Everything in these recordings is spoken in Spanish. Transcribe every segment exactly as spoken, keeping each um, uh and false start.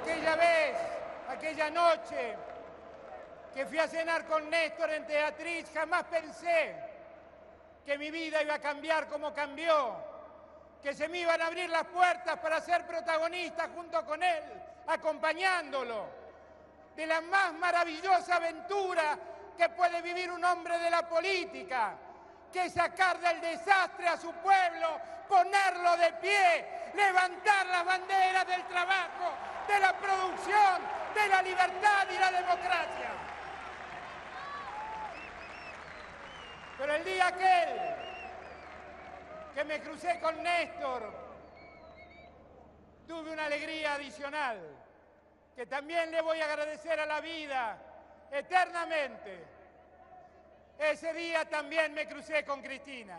Aquella vez, aquella noche que fui a cenar con Néstor en Teatriz, jamás pensé que mi vida iba a cambiar como cambió, que se me iban a abrir las puertas para ser protagonista junto con él, acompañándolo, de la más maravillosa aventura que puede vivir un hombre de la política, que es sacar del desastre a su pueblo, ponerlo de pie, levantar las banderas del trabajo, de la producción, de la libertad y la democracia. Pero el día aquel que me crucé con Néstor, tuve una alegría adicional, que también le voy a agradecer a la vida eternamente. Ese día también me crucé con Cristina.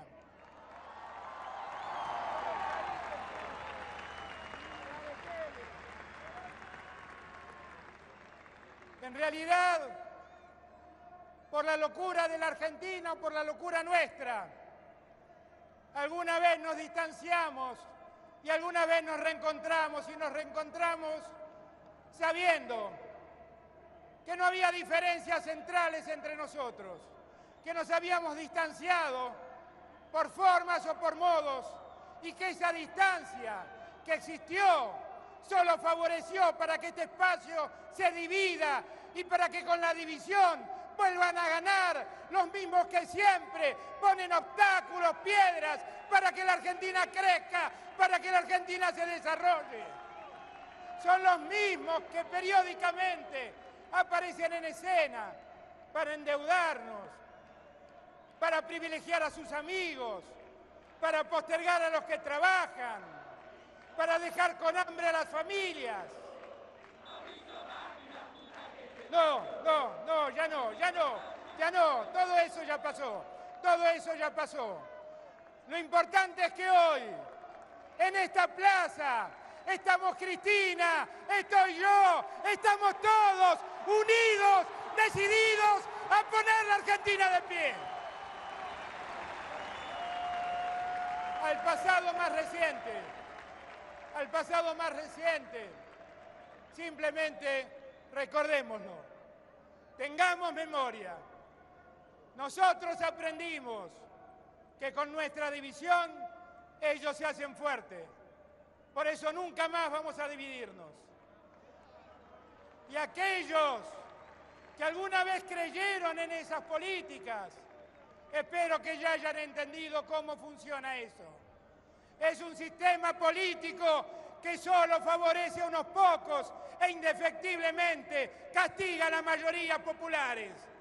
En realidad, por la locura de la Argentina o por la locura nuestra, alguna vez nos distanciamos y alguna vez nos reencontramos, y nos reencontramos sabiendo que no había diferencias centrales entre nosotros, que nos habíamos distanciado por formas o por modos, y que esa distancia que existió solo favoreció para que este espacio se divida y para que con la división vuelvan a ganar los mismos que siempre ponen obstáculos, piedras, para que la Argentina crezca, para que la Argentina se desarrolle. Son los mismos que periódicamente aparecen en escena para endeudarnos, para privilegiar a sus amigos, para postergar a los que trabajan, para dejar con hambre a las familias. No, no, no, ya no, ya no, ya no, todo eso ya pasó, todo eso ya pasó. Lo importante es que hoy, en esta plaza, estamos Cristina, estoy yo, estamos todos unidos, decididos a poner la Argentina de pie. Al pasado más reciente, al pasado más reciente, simplemente recordémoslo, tengamos memoria. Nosotros aprendimos que con nuestra división ellos se hacen fuertes. Por eso nunca más vamos a dividirnos. Y aquellos que alguna vez creyeron en esas políticas, espero que ya hayan entendido cómo funciona eso. Es un sistema político que solo favorece a unos pocos e indefectiblemente castiga a las mayorías populares.